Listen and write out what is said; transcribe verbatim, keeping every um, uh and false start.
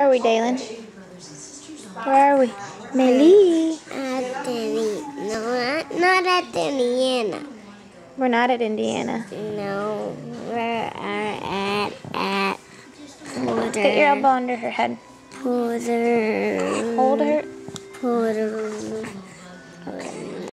Where are we, Dalyn? Where are we? Melly. At the, no, not, not at Indiana. We're not at Indiana. No, we are at, at Porter. Get your elbow under her head. Porter. Hold her. Porter.